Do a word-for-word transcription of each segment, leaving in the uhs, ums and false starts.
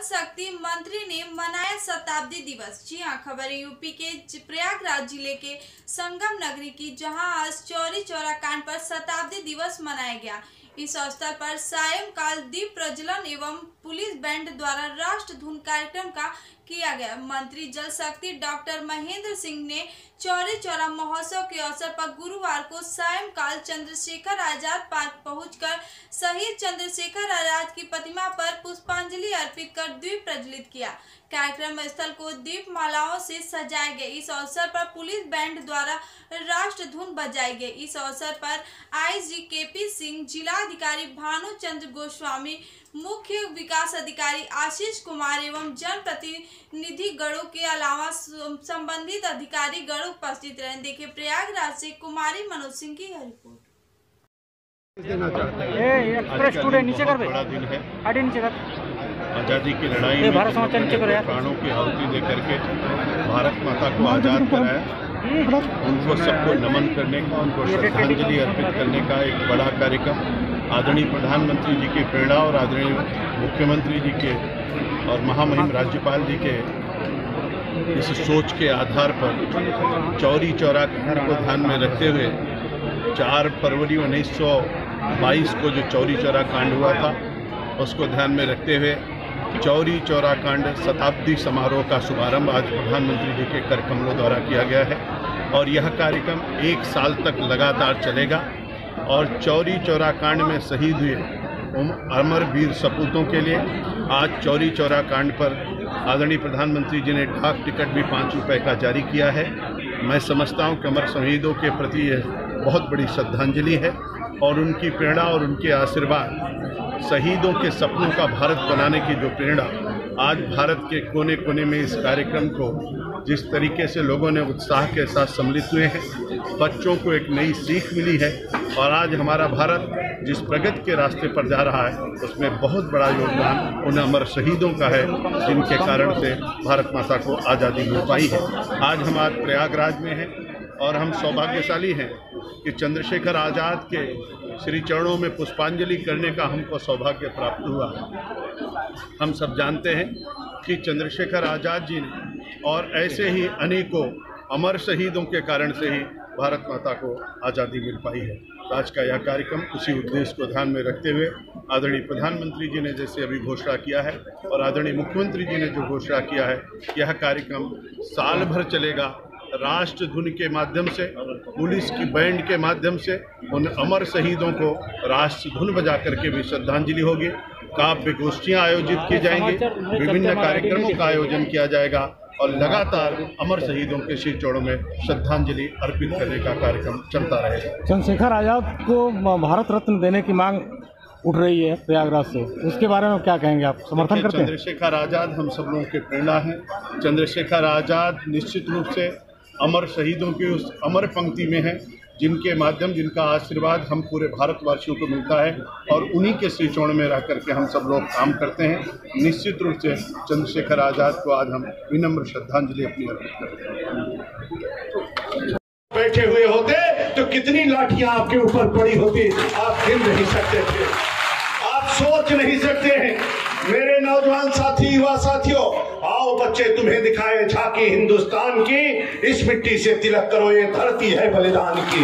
शक्ति मंत्री ने मनाया शताब्दी दिवस। जी हां, खबर यूपी के प्रयागराज जिले के संगम नगरी की, जहां आज चौरी चौरा कांड पर शताब्दी दिवस मनाया गया। इस अवसर पर सायंकाल दीप प्रज्वलन एवं पुलिस बैंड द्वारा राष्ट्र धुन कार्यक्रम का किया गया। मंत्री जल शक्ति डॉक्टर महेंद्र सिंह ने चौरी चौरा महोत्सव के अवसर पर गुरुवार को सायंकाल चंद्रशेखर आजाद पार्क पहुंचकर शहीद चंद्रशेखर आजाद की प्रतिमा पर पुष्पांजलि अर्पित कर दीप प्रज्वलित किया। कार्यक्रम स्थल को दीप मालाओं से सजाए गए। इस अवसर पर पुलिस बैंड द्वारा राष्ट्र धुन बजाई गई। इस अवसर पर आईजी केपी सिंह, जिलाधिकारी भानु चंद्र गोस्वामी, मुख्य विकास अधिकारी आशीष कुमार एवं जनप्रतिनिधि गणों के अलावा संबंधित अधिकारी गण उपस्थित रहे। देखिए प्रयागराज से कुमारी मनोज सिंह की रिपोर्ट। एक्सप्रेस टुडे नीचे कर बड़ा दिन है, आगे नीचे कर। आज़ादी की लड़ाई में भारत समाचार नीचे कर यार। प्राणों की आहुति दे करके भारत माता को आज़ाद कराया, उनको सबको नमन करने का, उनको श्रद्धांजलि अर्पित करने का एक बड़ा कार्यक्रम आदरणीय प्रधानमंत्री जी की प्रेरणा और आदरणीय मुख्यमंत्री जी के और महामहिम राज्यपाल जी के इस सोच के आधार पर चौरी चौरा को ध्यान में रखते हुए चार फरवरी उन्नीस सौ बाईस को जो चौरी चौरा कांड हुआ था, उसको ध्यान में रखते हुए चौरी चौरा कांड शताब्दी समारोह का शुभारंभ आज प्रधानमंत्री जी के कर कमलों द्वारा किया गया है और यह कार्यक्रम एक साल तक लगातार चलेगा। और चौरी चौरा कांड में शहीद हुए अमर वीर सपूतों के लिए आज चौरी चौरा कांड पर आदरणीय प्रधानमंत्री जी ने डाक टिकट भी पाँच रुपए का जारी किया है। मैं समझता हूँ कि अमर शहीदों के प्रति यह बहुत बड़ी श्रद्धांजलि है और उनकी प्रेरणा और उनके आशीर्वाद, शहीदों के सपनों का भारत बनाने की जो प्रेरणा आज भारत के कोने कोने में इस कार्यक्रम को जिस तरीके से लोगों ने उत्साह के साथ सम्मिलित हुए हैं, बच्चों को एक नई सीख मिली है और आज हमारा भारत जिस प्रगति के रास्ते पर जा रहा है उसमें बहुत बड़ा योगदान उन अमर शहीदों का है जिनके कारण से भारत माता को आज़ादी मिल पाई है। आज हम आज प्रयागराज में हैं और हम सौभाग्यशाली हैं कि चंद्रशेखर आज़ाद के श्री चरणों में पुष्पांजलि करने का हमको सौभाग्य प्राप्त हुआ है। हम सब जानते हैं कि चंद्रशेखर आज़ाद जी ने और ऐसे ही अनेकों अमर शहीदों के कारण से ही भारत माता को आज़ादी मिल पाई है। आज का यह कार्यक्रम उसी उद्देश्य को ध्यान में रखते हुए आदरणीय प्रधानमंत्री जी ने जैसे अभी घोषणा किया है और आदरणीय मुख्यमंत्री जी ने जो घोषणा किया है, यह कार्यक्रम साल भर चलेगा। राष्ट्र धुन के माध्यम से, पुलिस की बैंड के माध्यम से उन अमर शहीदों को राष्ट्र धुन बजा करके भी श्रद्धांजलि होगी। काव्य गोष्ठियाँ आयोजित की जाएंगी, विभिन्न कार्यक्रमों का आयोजन किया जाएगा और लगातार अमर शहीदों के श्री चरणों में श्रद्धांजलि अर्पित करने का कार्यक्रम चलता रहेगा। चंद्रशेखर आजाद को भारत रत्न देने की मांग उठ रही है प्रयागराज से, उसके बारे में क्या कहेंगे आप? समर्थन करते हैं? चंद्रशेखर आजाद हम सब लोगों की प्रेरणा है। चंद्रशेखर आजाद निश्चित रूप से अमर शहीदों की उस अमर पंक्ति में है जिनके माध्यम, जिनका आशीर्वाद हम पूरे भारतवासियों को मिलता है और उन्हीं के श्री चरण में रह करके हम सब लोग काम करते हैं। निश्चित रूप से चंद्रशेखर आजाद को आज हम विनम्र श्रद्धांजलि अपनी अर्पित करते हैं। बैठे हुए होते तो कितनी लाठियां आपके ऊपर पड़ी होती, आप गिन नहीं सकते थे, आप सोच नहीं सकते हैं। मेरे नौजवान साथी, युवा साथियों, आओ बच्चे तुम्हें दिखाए झांकी हिंदुस्तान की, इस मिट्टी से तिलक करो, ये धरती है बलिदान की।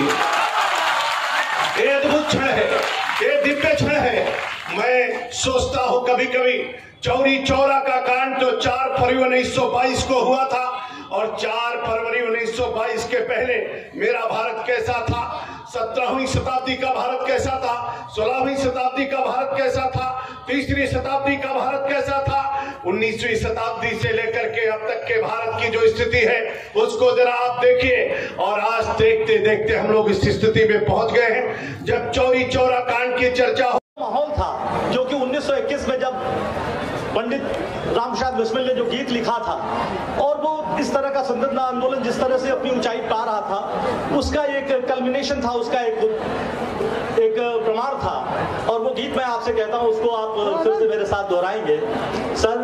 ये अद्भुत क्षण है, ये दिव्य क्षण है। मैं सोचता हूं कभी कभी चौरी चौरा का कांड तो चार फरवरी उन्नीस सौ बाईस को हुआ था और चार फरवरी उन्नीस सौ बाईस के पहले मेरा भारत कैसा था, सत्रहवीं शताब्दी का भारत कैसा था, सोलहवीं शताब्दी का भारत कैसा था, तीसरी शताब्दी का भारत कैसा था, उन्नीसवीं शताब्दी से लेकर के अब तक के भारत की जो स्थिति है उसको जरा आप देखिए। और आज देखते देखते हम लोग इस स्थिति में पहुंच गए हैं जब चौरी चौरा कांड की चर्चा हो। माहौल था जो कि उन्नीस सौ इक्कीस में जब पंडित रामप्रसाद बिस्मिल ने जो गीत लिखा था और वो इस तरह का संविधान आंदोलन जिस तरह से अपनी ऊंचाई पा रहा था, उसका एक कल्मिनेशन था, उसका एक एक प्रमाण था। और वो गीत मैं आपसे कहता हूं, उसको आप फिर से मेरे साथ दोहराएंगे। सर